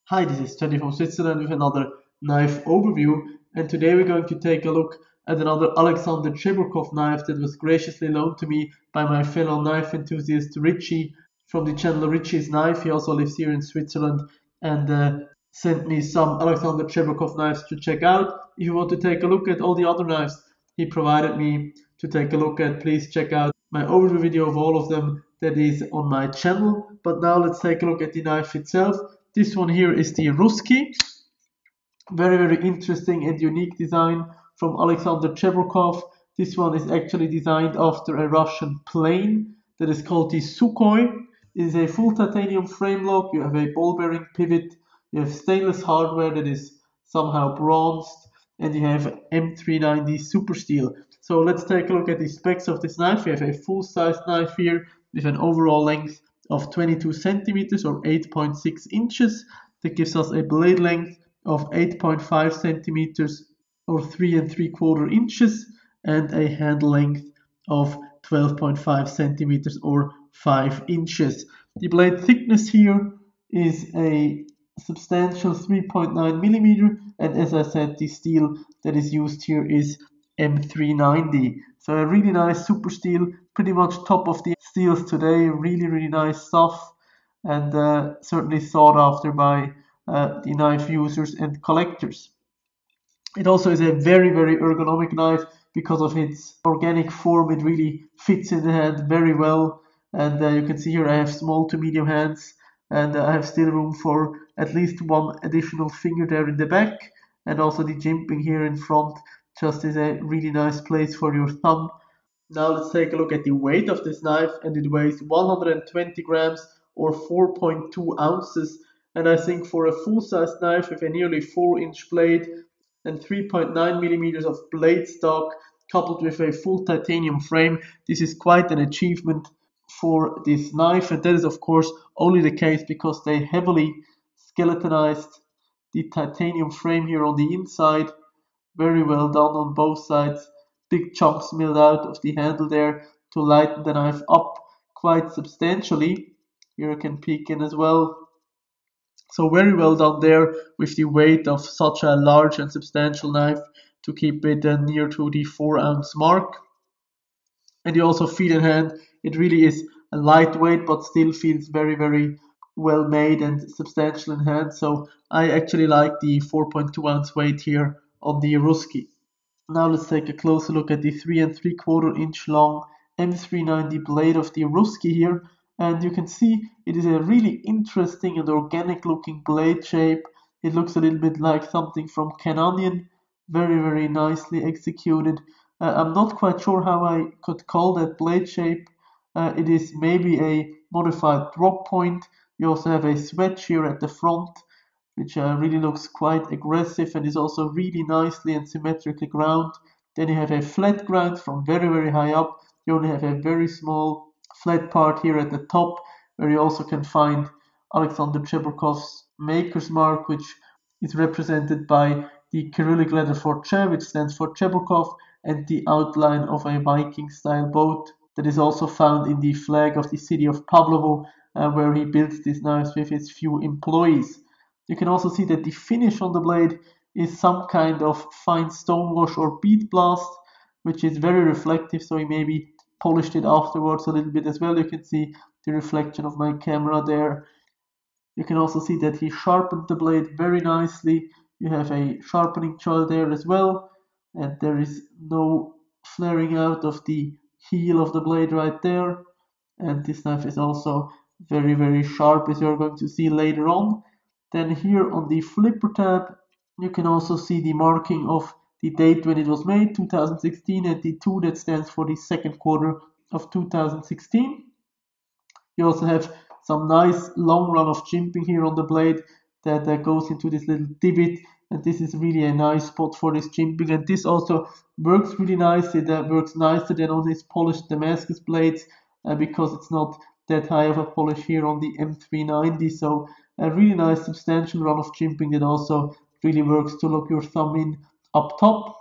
Hi, this is Teddy from Switzerland with another knife overview, and today we're going to take a look at another Alexander Cheburkov knife that was graciously loaned to me by my fellow knife enthusiast Richie from the channel Richie's Knife. He also lives here in Switzerland and sent me some Alexander Cheburkov knives to check out. If you want to take a look at all the other knives he provided me to take a look at, please check out my overview video of all of them that is on my channel. But now let's take a look at the knife itself. This one here is the Ruski. Very interesting and unique design from Alexander Cheburkov. This one is actually designed after a Russian plane that is called the Sukhoi. It is a full titanium frame lock. You have a ball bearing pivot. You have stainless hardware that is somehow bronzed, and you have M390 super steel. So let's take a look at the specs of this knife. We have a full-size knife here with an overall length of 22 centimeters or 8.6 inches. That gives us a blade length of 8.5 centimeters or 3 3/4 inches and a handle length of 12.5 centimeters or 5 inches. The blade thickness here is a substantial 3.9 millimeter, and as I said, the steel that is used here is M390. So a really nice super steel, pretty much top of the steels today. Really nice stuff, and certainly sought after by the knife users and collectors. It also is a very ergonomic knife because of its organic form. It really fits in the hand very well, and you can see here I have small to medium hands, and I have still room for at least one additional finger there in the back, and also the jimping here in front just is a really nice place for your thumb. Now let's take a look at the weight of this knife, and it weighs 120 grams or 4.2 ounces. And I think for a full-size knife with a nearly 4-inch blade and 3.9 millimeters of blade stock, coupled with a full titanium frame, this is quite an achievement for this knife. And that is of course only the case because they heavily skeletonized the titanium frame here on the inside. Very well done on both sides. Big chunks milled out of the handle there to lighten the knife up quite substantially. Here I can peek in as well. So very well done there with the weight of such a large and substantial knife to keep it near to the 4-ounce mark. And you also feel in hand, it really is a lightweight but still feels very well made and substantial in hand. So I actually like the 4.2-ounce weight here on the Ruski. Now let's take a closer look at the 3 3/4 inch long M390 blade of the Ruski here, and you can see it is a really interesting and organic looking blade shape. It looks a little bit like something from Canonian, very nicely executed. I'm not quite sure how I could call that blade shape. It is maybe a modified drop point. You also have a swedge here at the front, which really looks quite aggressive and is also really nicely and symmetrically ground. Then you have a flat ground from very high up. You only have a very small flat part here at the top, where you also can find Alexander Cheburkov's maker's mark, which is represented by the Cyrillic letter for Che, which stands for Cheburkov, and the outline of a Viking-style boat that is also found in the flag of the city of Pavlovo, where he built these knives with his few employees. You can also see that the finish on the blade is some kind of fine stonewash or bead blast, which is very reflective, so he maybe polished it afterwards a little bit as well. You can see the reflection of my camera there. You can also see that he sharpened the blade very nicely. You have a sharpening choil there as well, and there is no flaring out of the heel of the blade right there. And this knife is also very sharp, as you're going to see later on. Then here on the flipper tab, you can also see the marking of the date when it was made, 2016, and the 2 that stands for the second quarter of 2016. You also have some nice long run of jimping here on the blade that goes into this little divot, and this is really a nice spot for this jimping, and this also works really nicely. That works nicer than on these polished Damascus blades because it's not that high of a polish here on the M390. So a really nice substantial run of jimping that also really works to lock your thumb in up top.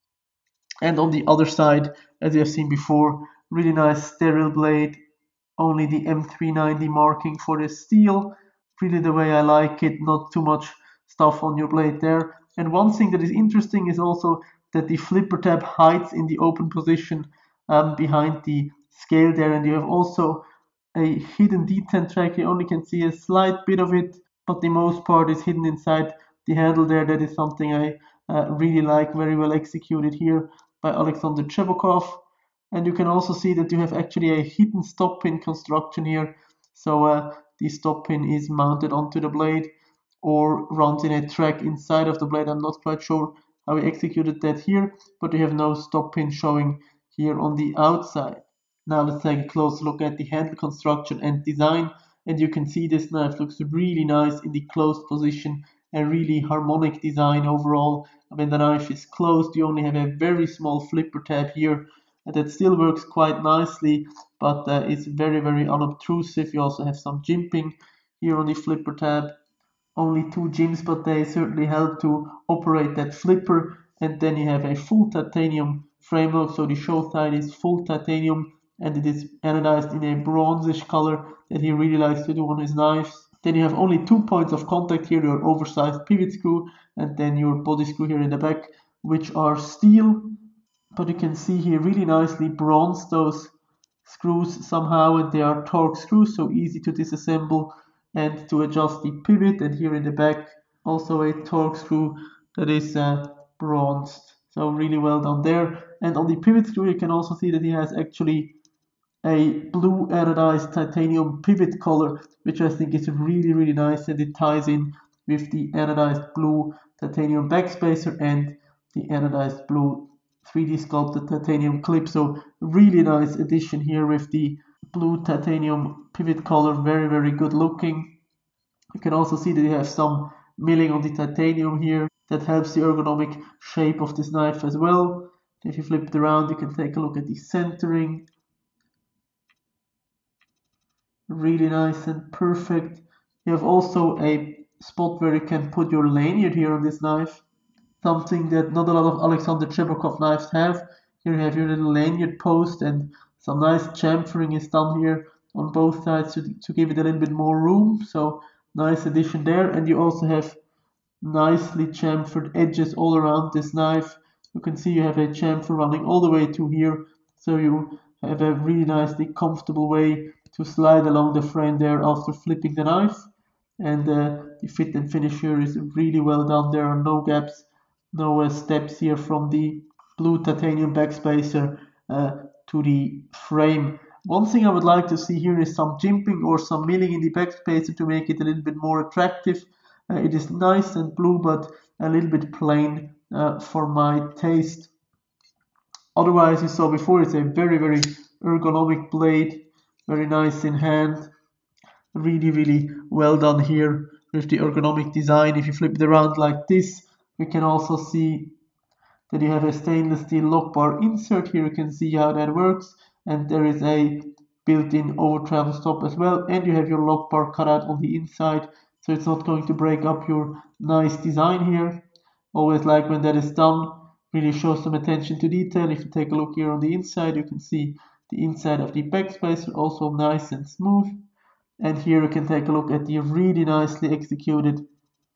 And on the other side, as you have seen before, really nice sterile blade, only the M390 marking for the steel. really the way I like it, not too much stuff on your blade there. And one thing that is interesting is also that the flipper tab hides in the open position behind the scale there, and you have also a hidden detent track. You only can see a slight bit of it, but the most part is hidden inside the handle there. That is something I really like, very well executed here by Alexander Chebokov. And you can also see that you have actually a hidden stop pin construction here. So the stop pin is mounted onto the blade or runs in a track inside of the blade. I'm not quite sure how we executed that here, but we have no stop pin showing here on the outside. Now let's take a closer look at the handle construction and design, and you can see this knife looks really nice in the closed position, a really harmonic design overall. When the knife is closed, you only have a very small flipper tab here that still works quite nicely, but it's very, very unobtrusive. You also have some jimping here on the flipper tab. Only two jimps, but they certainly help to operate that flipper. And then you have a full titanium frame lock, so the show side is full titanium and it is anodized in a bronzish color that he really likes to do on his knives. Then you have only 2 points of contact here, your oversized pivot screw and then your body screw here in the back, which are steel. But you can see here really nicely bronzed those screws somehow, and they are torque screws, so easy to disassemble and to adjust the pivot. And here in the back also a torque screw that is bronzed, so really well done there. And on the pivot screw you can also see that he has actually a blue anodized titanium pivot color, which I think is really nice, and it ties in with the anodized blue titanium backspacer and the anodized blue 3D sculpted titanium clip. So really nice addition here with the blue titanium pivot color, very good looking. You can also see that you have some milling on the titanium here that helps the ergonomic shape of this knife as well. If you flip it around, you can take a look at the centering. Really nice and perfect. You have also a spot where you can put your lanyard here on this knife, something that not a lot of Alexander Chebokov knives have. Here you have your little lanyard post, and some nice chamfering is done here on both sides to give it a little bit more room. So nice addition there. And you also have nicely chamfered edges all around this knife. You can see you have a chamfer running all the way to here, so you have a really nicely comfortable way to slide along the frame there after flipping the knife. And the fit and finish here is really well done. There are no gaps, no steps here from the blue titanium backspacer to the frame. One thing I would like to see here is some jimping or some milling in the backspacer to make it a little bit more attractive. It is nice and blue, but a little bit plain for my taste. Otherwise, you saw before, it's a very ergonomic blade, very nice in hand. Really well done here with the ergonomic design. If you flip it around like this, you can also see that you have a stainless steel lock bar insert. Here you can see how that works, and there is a built-in over travel stop as well, and you have your lock bar cut out on the inside, so it's not going to break up your nice design here. Always like when that is done, really show some attention to detail. If you take a look here on the inside, you can see the inside of the backspacer, also nice and smooth. And here you can take a look at the really nicely executed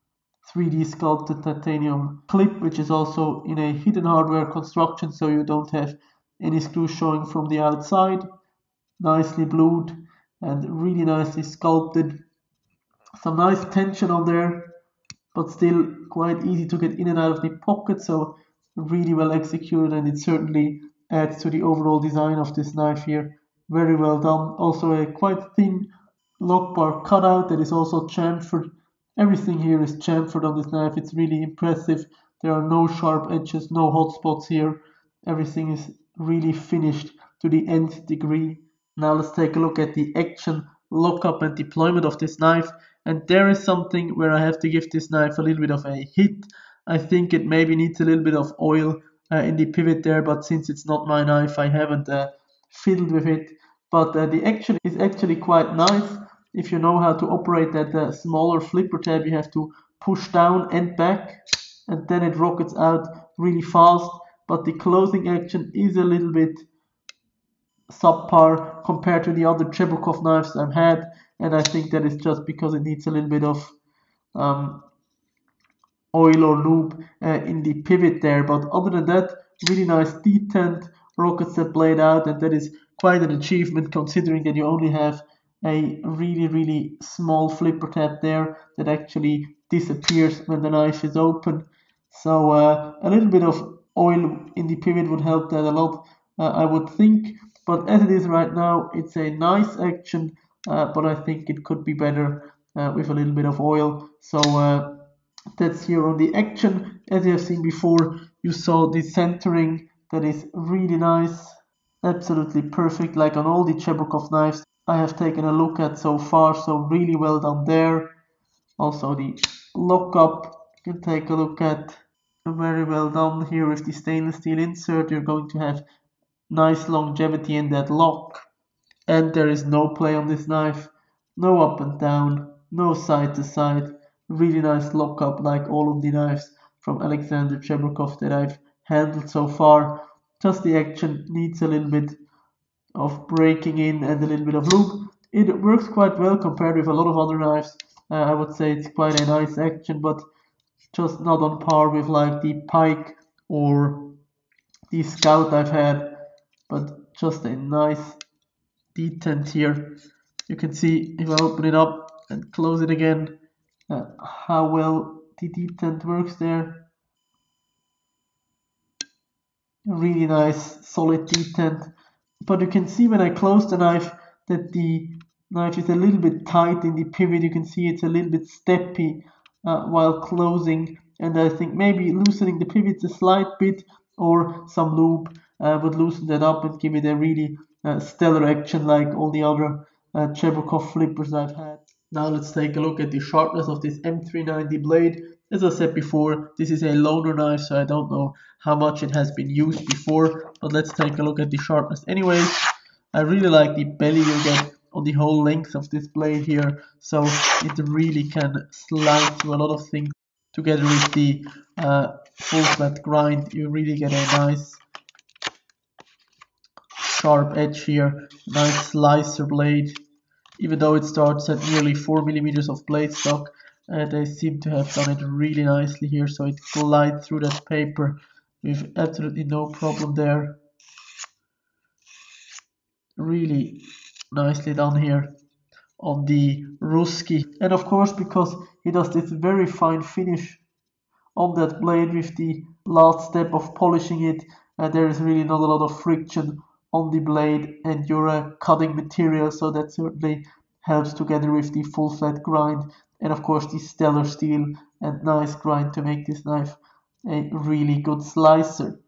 3D sculpted titanium clip, which is also in a hidden hardware construction, so you don't have any screws showing from the outside. Nicely blued and really nicely sculpted. Some nice tension on there, but still quite easy to get in and out of the pocket, so really well executed, and it certainly adds to the overall design of this knife here. Very well done. Also a quite thin lock bar cutout that is also chamfered. Everything here is chamfered on this knife. It's really impressive. There are no sharp edges, no hot spots here. Everything is really finished to the nth degree. Now let's take a look at the action, lockup and deployment of this knife. And there is something where I have to give this knife a little bit of a hit. I think it maybe needs a little bit of oil in the pivot there, but since it's not my knife, I haven't fiddled with it. But the action is actually quite nice. If you know how to operate that smaller flipper tab, you have to push down and back, and then it rockets out really fast. But the closing action is a little bit subpar compared to the other Chebokov knives I've had. and I think that is just because it needs a little bit of um, oil or lube in the pivot there. But other than that, really nice detent rocket step blade out, and that is quite an achievement considering that you only have a really small flipper tab there that actually disappears when the knife is open. So a little bit of oil in the pivot would help that a lot, I would think. But as it is right now, it's a nice action, but I think it could be better with a little bit of oil. So that's here on the action. As you have seen before, you saw the centering that is really nice, absolutely perfect, like on all the Chebrukov knives I have taken a look at so far. So really well done there. Also the lockup you can take a look at, very well done here with the stainless steel insert. You're going to have nice longevity in that lock, and there is no play on this knife, no up and down, no side to side. Really nice lockup like all of the knives from Alexander Chebrukov that I've handled so far. Just the action needs a little bit of breaking in and a little bit of lube. It works quite well compared with a lot of other knives. I would say it's quite a nice action, but just not on par with like the Pike or the Scout I've had, but just a nice detent here. You can see if I open it up and close it again, how well the detent works there. Really nice solid detent. But you can see when I close the knife that the knife is a little bit tight in the pivot. You can see it's a little bit steppy while closing, and I think maybe loosening the pivots a slight bit or some lube would loosen that up and give it a really stellar action like all the other Chebrukov flippers I've had. Now let's take a look at the sharpness of this M390 blade. As I said before, this is a loaner knife, so I don't know how much it has been used before, but let's take a look at the sharpness anyways. I really like the belly you get on the whole length of this blade here, so it really can slide through a lot of things. Together with the full flat grind, you really get a nice sharp edge here, nice slicer blade. Even though it starts at nearly 4 millimeters of blade stock, they seem to have done it really nicely here, so it glides through that paper with absolutely no problem there. Really nicely done here on the Ruski. And of course, because he does this very fine finish on that blade with the last step of polishing it, there is really not a lot of friction on the blade and your cutting material, so that certainly helps together with the full flat grind and of course the stellar steel and nice grind to make this knife a really good slicer.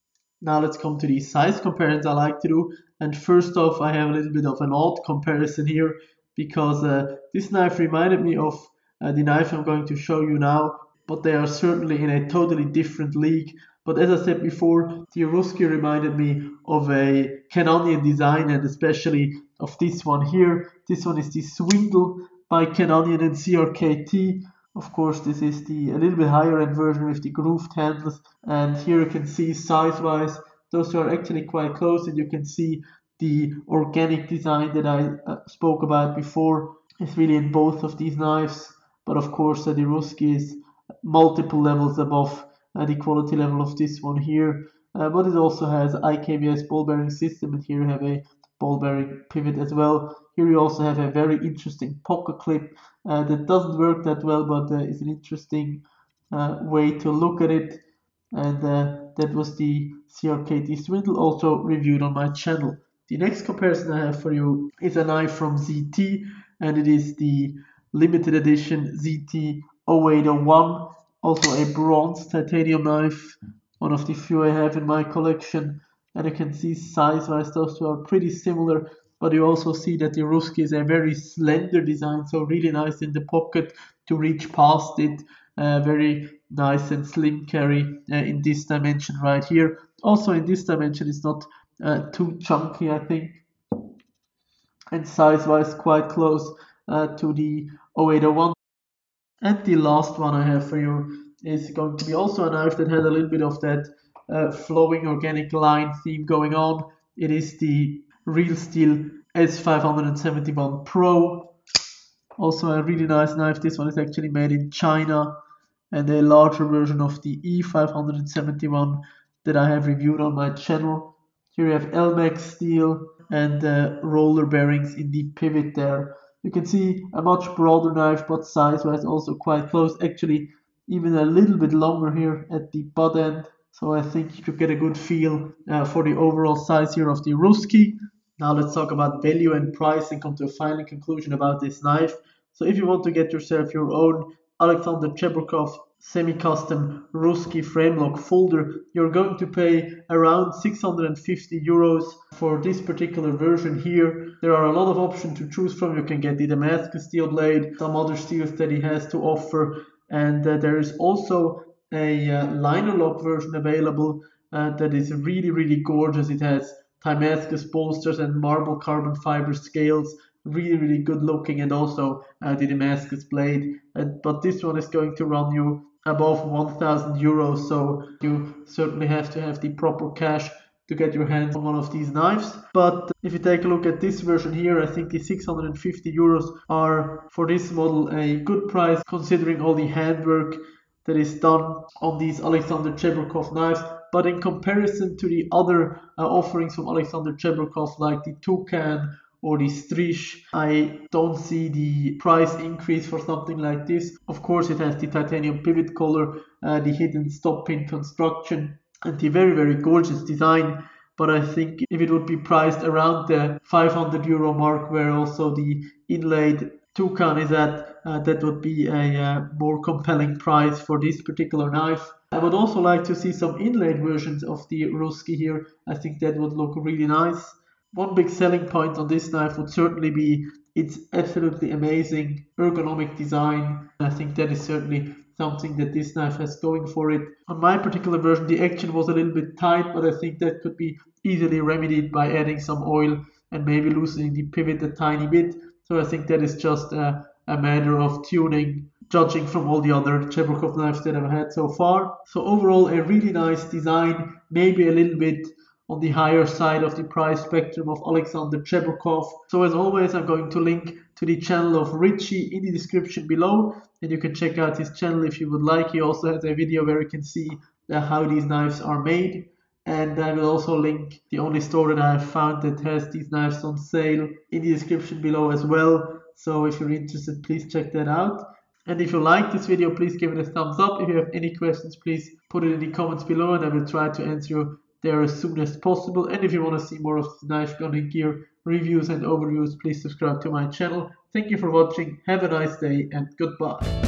Now let's come to the size comparisons I like to do, and first off I have a little bit of an odd comparison here because this knife reminded me of the knife I'm going to show you now, but they are certainly in a totally different league. But as I said before, the Ruski reminded me of a Canonian design, and especially of this one here. This one is the Swindle by Canonian and CRKT. Of course, this is the a little bit higher end version with the grooved handles, and here you can see size-wise, those are actually quite close, and you can see the organic design that I spoke about before is really in both of these knives. But of course, the Ruski is multiple levels above the quality level of this one here. But it also has IKBS ball bearing system, and here you have a ball bearing pivot as well. Here you also have a very interesting pocket clip that doesn't work that well, but is an interesting way to look at it. And that was the CRKT Swindle, also reviewed on my channel. The next comparison I have for you is a knife from ZT, and it is the limited edition ZT 0801, also a bronze titanium knife, one of the few I have in my collection. And you can see size-wise those two are pretty similar, but you also see that the Ruski is a very slender design, so really nice in the pocket to reach past it. Very nice and slim carry in this dimension right here. Also in this dimension it's not too chunky, I think, and size-wise quite close to the 0801. And the last one I have for you is going to be also a knife that has a little bit of that flowing organic line theme going on. It is the Real Steel S571 Pro. Also a really nice knife. This one is actually made in China, and a larger version of the E571 that I have reviewed on my channel. Here you have Elmex steel and roller bearings in the pivot there. You can see a much broader knife, but size-wise also quite close. Actually, even a little bit longer here at the butt end. So I think you could get a good feel for the overall size here of the Ruski. Now let's talk about value and price and come to a final conclusion about this knife. So if you want to get yourself your own Alexander Cheburkov semi-custom Ruski frame lock folder, you're going to pay around 650 euros for this particular version here. There are a lot of options to choose from. You can get the Damascus steel blade, some other steels that he has to offer, and there is also a liner lock version available that is really gorgeous. It has Damascus bolsters and marble carbon fiber scales, really good looking, and also the Damascus blade. But this one is going to run you above 1,000 euros, so you certainly have to have the proper cash to get your hands on one of these knives. But if you take a look at this version here, I think the 650 euros are for this model a good price considering all the handwork that is done on these Alexander Cheburkov knives. But in comparison to the other offerings from Alexander Cheburkov, like the Toucan or the Striche, I don't see the price increase for something like this. Of course, it has the titanium pivot collar, the hidden stop pin construction, and the very gorgeous design. But I think if it would be priced around the 500 euro mark, where also the inlaid Toucan is at, that would be a more compelling price for this particular knife. I would also like to see some inlaid versions of the Ruski here. I think that would look really nice. One big selling point on this knife would certainly be its absolutely amazing ergonomic design. I think that is certainly something that this knife has going for it. On my particular version, the action was a little bit tight, but I think that could be easily remedied by adding some oil and maybe loosening the pivot a tiny bit. So I think that is just a matter of tuning, judging from all the other Cheburkov knives that I've had so far. So overall, a really nice design, maybe a little bit on the higher side of the price spectrum of Alexander Cheburkov. So as always, I'm going to link to the channel of Richie in the description below, and you can check out his channel if you would like. He also has a video where you can see how these knives are made. And I will also link the only store that I have found that has these knives on sale in the description below as well. So if you're interested, please check that out. And if you like this video, please give it a thumbs up. If you have any questions, please put it in the comments below and I will try to answer you there as soon as possible. And if you want to see more of the knife gunning gear reviews and overviews, please subscribe to my channel. Thank you for watching, have a nice day, and goodbye.